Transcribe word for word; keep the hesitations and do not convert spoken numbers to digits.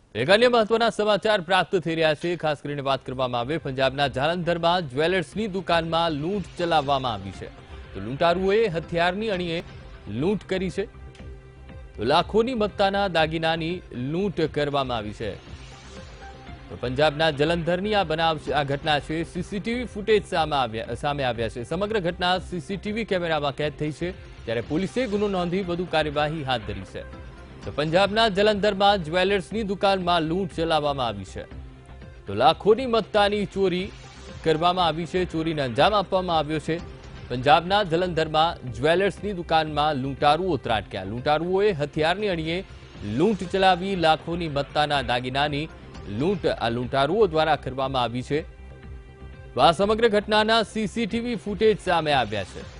એક અન્ય મહત્વના સમાચાર પ્રાપ્ત થઈ રહ્યા છે। ખાસ કરીને વાત કરવામાં આવે પંજાબના જાલંધરમાં જ્વેલર્સની દુકાનમાં લૂંટ ચલાવવામાં આવી છે। તો લૂંટારુઓએ હથિયારની અણીએ લૂંટ કરી છે। તો લાખોની મત્તાના દાગીનાની લૂંટ કરવામાં આવી છે। તો પંજાબના જલંધરની આ બનાવ આ ઘટના છે। સીસીટીવી ફૂટેજ સામે આવ્યા સામે આવ્યા છે। સમગ્ર ઘટના સીસીટીવી કેમેરામાં કેદ થઈ છે, ત્યારે પોલીસે ગુનો નોંધી વધુ કાર્યવાહી હાથ ધરી છે। તો પંજાબના જલંધરમાં જ્વેલર્સની દુકાનમાં લૂંટ ચલાવવામાં આવી છે। તો લાખોની મત્તાની ચોરી કરવામાં આવી છે, ચોરીને અંજામ આપવામાં આવ્યો છે। પંજાબના જલંધરમાં જ્વેલર્સની દુકાનમાં લૂંટારુઓ ત્રાટક્યા। લૂંટારુઓએ હથિયારની અણીએ લૂંટ ચલાવી લાખોની મત્તાના દાગીનાની લૂંટ આ લૂંટારુઓ દ્વારા કરવામાં આવી છે। તો આ સમગ્ર ઘટનાના સીસીટીવી ફૂટેજ સામે આવ્યા છે।